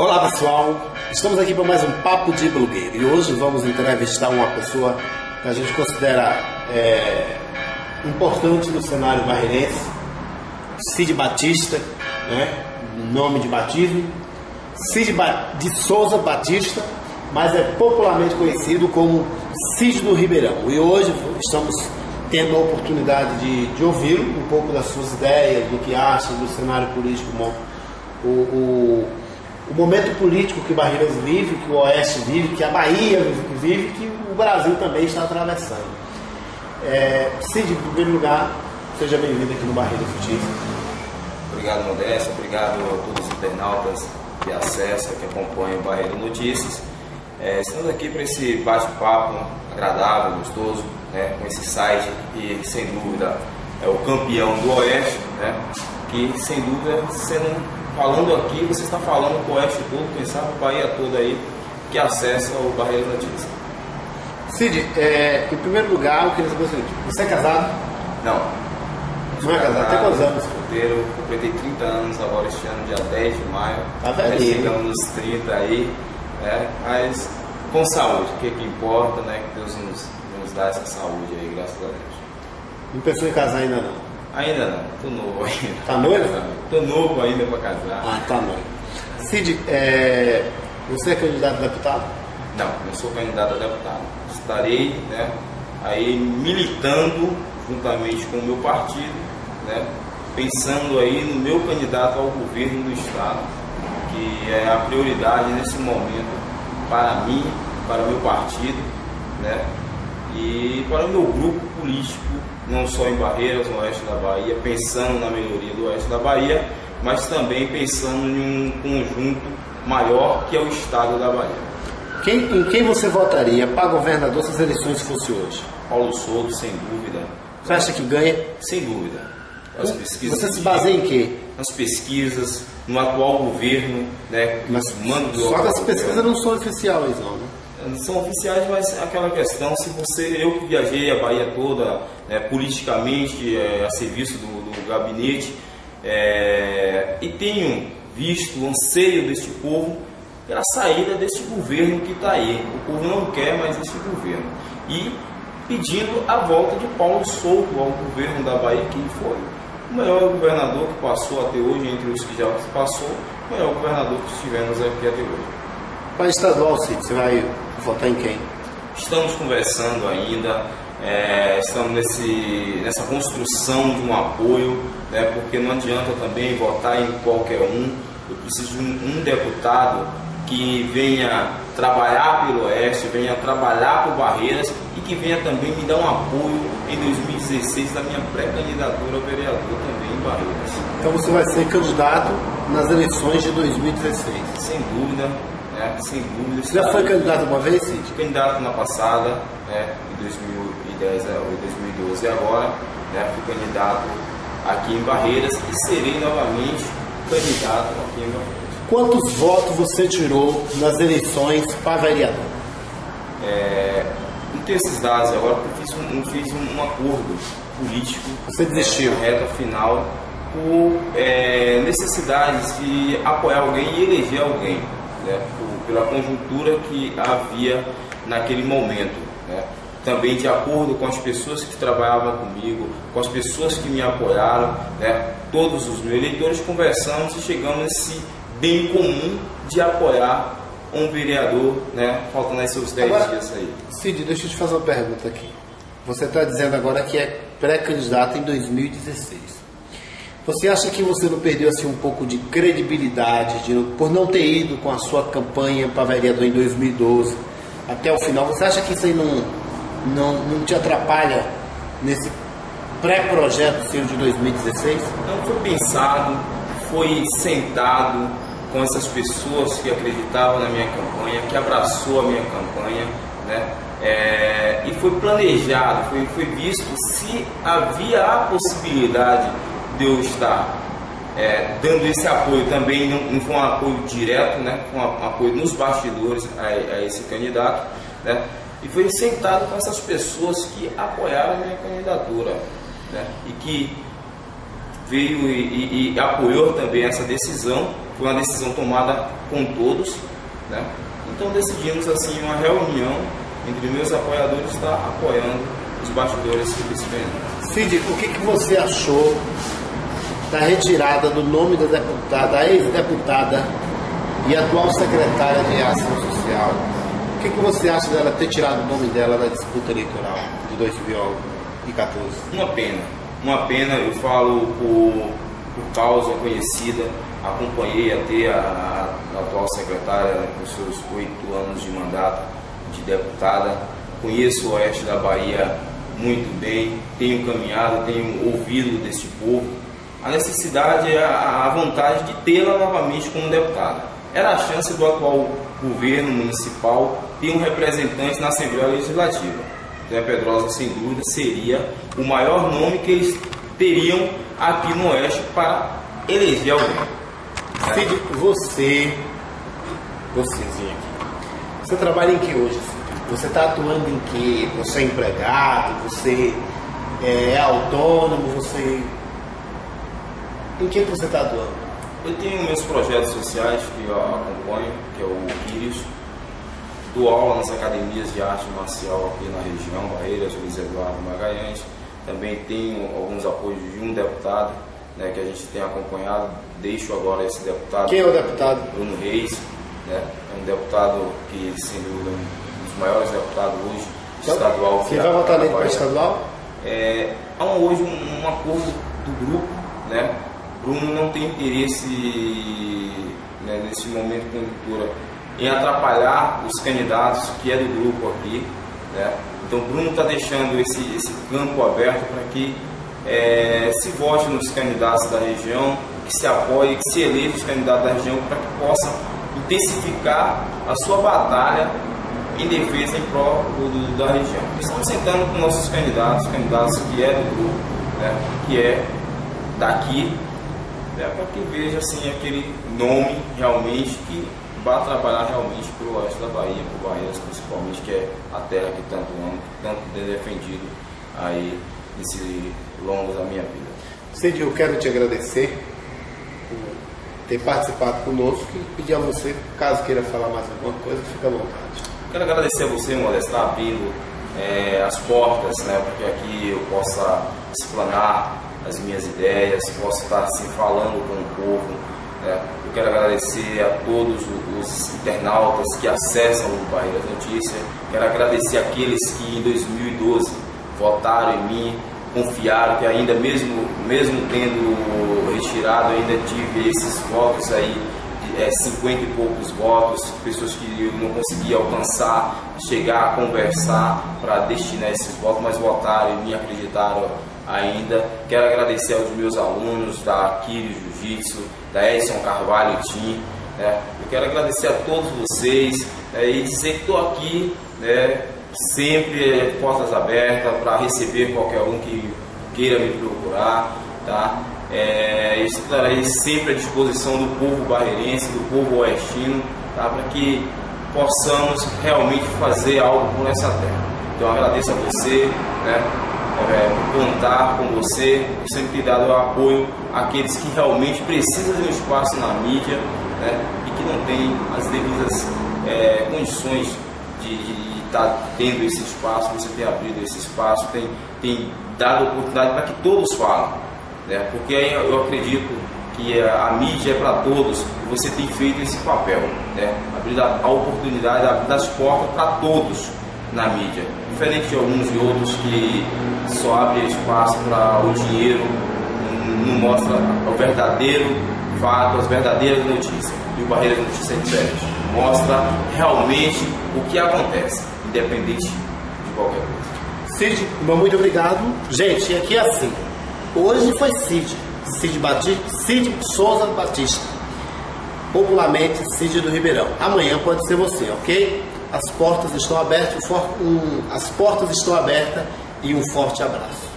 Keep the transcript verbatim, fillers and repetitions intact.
Olá pessoal, estamos aqui para mais um Papo de Blogueiro e hoje vamos entrevistar uma pessoa que a gente considera é, importante no cenário barreirense, Cid Batista, né, nome de batismo, Cid ba de Souza Batista, mas é popularmente conhecido como Cid do Ribeirão. E hoje estamos tendo a oportunidade de, de ouvir um pouco das suas ideias, do que acha do cenário político, o, o, o momento político que Barreiras vive, que o Oeste vive, que a Bahia vive, que o Brasil também está atravessando. É, Cid, em primeiro lugar, seja bem-vindo aqui no Barreiras Notícias. Obrigado, Modesto. Obrigado a todos os internautas que acessam, que acompanham o Barreiras Notícias. É, estamos aqui para esse bate-papo agradável, gostoso, né, com esse site que, sem dúvida, é o campeão do Oeste, né, que, sem dúvida, sendo, falando aqui, você está falando com o Oeste todo, quem sabe o Bahia todo aí, que acessa o Barreiras Notícias. Cid, é, em primeiro lugar, eu queria saber o seguinte: você é casado? Não. Não é casado? Tem quantos anos? Solteiro, completei trinta anos agora este ano, dia dez de maio. Tá velhinho. Chegamos nos trinta aí. É, mas com saúde, o que, que importa, né? Que Deus nos, nos dá essa saúde aí, graças a Deus. Não pensou em casar ainda não? Ainda não, tô novo ainda. Tá noivo? Tô novo ainda para casar. Ah, tá noivo. Cid, é, você é candidato a deputado? Não, não sou candidato a deputado. Estarei, né, aí militando juntamente com o meu partido, né, pensando aí no meu candidato ao governo do Estado, que é a prioridade nesse momento para mim, para o meu partido, né, e para o meu grupo político, não só em Barreiras, no Oeste da Bahia, pensando na melhoria do Oeste da Bahia, mas também pensando em um conjunto maior que é o Estado da Bahia. Quem, em quem você votaria para governador se as eleições fossem hoje? Paulo Souto, sem dúvida. Você acha que ganha? Sem dúvida. As pesquisas Você se baseia em quê? Nas pesquisas, no atual governo, né? Mas mando do só que as governo. pesquisas não são oficiais, não, né? São oficiais, mas aquela questão, se você, eu que viajei a Bahia toda, né, politicamente, é, a serviço do, do gabinete, é, e tenho visto o anseio deste povo pela saída deste governo que está aí. O povo não quer mais este governo. E pedindo a volta de Paulo Souto ao governo da Bahia, que foi o melhor governador que passou até hoje, entre os que já passou, o melhor governador que tivemos aqui até hoje. Para estadual, Cid, você vai votar em quem? Estamos conversando ainda, é, estamos nesse, nessa construção de um apoio, né, porque não adianta também votar em qualquer um. Eu preciso de um, um deputado que venha trabalhar pelo Oeste, venha trabalhar por Barreiras e que venha também me dar um apoio em dois mil e dezesseis da minha pré-candidatura a vereador também em Barreiras. Então você vai ser candidato nas eleições de dois mil e dezesseis? Sem dúvida, né? Sem dúvida. Você já foi candidato uma vez, Cid? Fui candidato na passada, né? Em dois mil e dez ou dois mil e doze agora, né? Fui candidato aqui em Barreiras e serei novamente candidato aqui em Barreiras. Quantos votos você tirou nas eleições para vereador? É, não tenho esses dados agora, porque fiz um, fiz um, um acordo político. Você desistiu? É, reta final, por é, necessidades de apoiar alguém e eleger alguém, né, por, pela conjuntura que havia naquele momento, né. Também de acordo com as pessoas que trabalhavam comigo, com as pessoas que me apoiaram, né, todos os meus eleitores, conversamos e chegamos nesse bem comum de apoiar um vereador, né, faltando esses dez dias aí. Cid, deixa eu te fazer uma pergunta aqui. Você está dizendo agora que é pré-candidato em dois mil e dezesseis. Você acha que você não perdeu assim um pouco de credibilidade de, por não ter ido com a sua campanha para vereador em dois mil e doze até o final? Você acha que isso aí não, não, não te atrapalha nesse pré-projeto seu de dois mil e dezesseis? Não foi pensado, foi sentado com essas pessoas que acreditavam na minha campanha, que abraçou a minha campanha, né? É, e foi planejado, foi, foi visto se havia a possibilidade de eu estar é, dando esse apoio também, não, não foi um apoio direto, né? Foi um apoio nos bastidores a, a esse candidato, né? E foi sentado com essas pessoas que apoiaram a minha candidatura, né? E que veio e, e, e apoiou também essa decisão. Foi uma decisão tomada com todos, né? Então decidimos assim uma reunião entre meus apoiadores estar apoiando os bastidores do vice-presidente. Cid, o que, que você achou da retirada do nome da deputada, a ex-deputada e atual secretária de Ação Social? O que, que você acha dela ter tirado o nome dela da disputa eleitoral de dois mil e quatorze? Uma pena, uma pena, eu falo por, por causa conhecida, acompanhei até a, a atual secretária, né, com seus oito anos de mandato de deputada, conheço o oeste da Bahia muito bem, tenho caminhado, tenho ouvido desse povo. A necessidade é a, a vontade de tê-la novamente como deputada. Era a chance do atual governo municipal ter um representante na Assembleia Legislativa. Zé Pedrosa, sem dúvida, seria o maior nome que eles teriam aqui no Oeste para eleger alguém. Cid, você, vocêzinho aqui, você trabalha em que hoje, Cid? Você está atuando em que? Você é empregado? Você é autônomo? Você... Em que você está atuando? Eu tenho meus projetos sociais que eu acompanho, que é o Quírios. Dou aula nas academias de arte marcial aqui na região, Barreiras, Luiz Eduardo Magalhães. Também tenho alguns apoios de um deputado, né, que a gente tem acompanhado. Deixo agora esse deputado. Quem é o deputado? Bruno Reis, né? É um deputado que, sem dúvida, é um dos maiores deputados hoje, então, estadual. Você vai votar nele para estadual? É, há hoje um, um acordo do grupo, né? Bruno não tem interesse, né, nesse momento de conjuntura, em atrapalhar os candidatos que é do grupo aqui, né? Então Bruno está deixando esse, esse campo aberto para que é, se vote nos candidatos da região, que se apoie, que se eleve os candidatos da região para que possa intensificar a sua batalha em defesa em prol do, da região. Estamos sentando com nossos candidatos, candidatos que é do grupo, né, que é daqui, né, para que veja assim, aquele nome realmente que vai trabalhar realmente para o oeste da Bahia, para o Barreiras principalmente, que é a terra que tanto amo, tanto tenho defendido aí nesses longos da minha vida. Cid, eu quero te agradecer por ter participado conosco e pedir a você, caso queira falar mais alguma coisa, fica à vontade. Quero agradecer a você, Modesto, estar abrindo é, as portas, né, para que aqui eu possa explanar as minhas ideias, possa estar assim, falando com o povo. Né. Eu quero agradecer a todos os internautas que acessam o Barreiras Notícias. Quero agradecer aqueles que em dois mil e doze votaram em mim, confiaram, que ainda mesmo, mesmo tendo retirado, ainda tive esses votos aí, é, cinquenta e poucos votos, pessoas que eu não consegui alcançar, chegar a conversar para destinar esses votos, mas votaram e me acreditaram ainda. Quero agradecer aos meus alunos da Quírios Jiu-Jitsu, da Edson Carvalho Team, né? Eu quero agradecer a todos vocês, né, e dizer que estou aqui, né, sempre portas abertas para receber qualquer um que queira me procurar, tá? É, estarei sempre à disposição do povo barreirense, do povo oestino, tá? Para que possamos realmente fazer algo por essa terra. Então eu agradeço a você, né, é, por contar com você, por sempre ter dado apoio àqueles que realmente precisam de um espaço na mídia, né, e que não têm as devidas é, condições de, de está tendo esse espaço, você tem abrido esse espaço, tem, tem dado oportunidade para que todos falem, né? Porque aí eu acredito que a, a mídia é para todos e você tem feito esse papel, né? Abrir a, a oportunidade, abrir as portas para todos na mídia, diferente de alguns e outros que só abrem espaço para o dinheiro, não, não mostra o verdadeiro fato, as verdadeiras notícias. E o Barreiras Notícias é diferente, mostra realmente o que acontece, independente de qualquer coisa. Cid, muito obrigado. Gente, aqui é assim. Hoje foi Cid, Cid Batista, Cid Souza Batista. Popularmente Cid do Ribeirão. Amanhã pode ser você, ok? As portas estão abertas, um, as portas estão abertas e um forte abraço.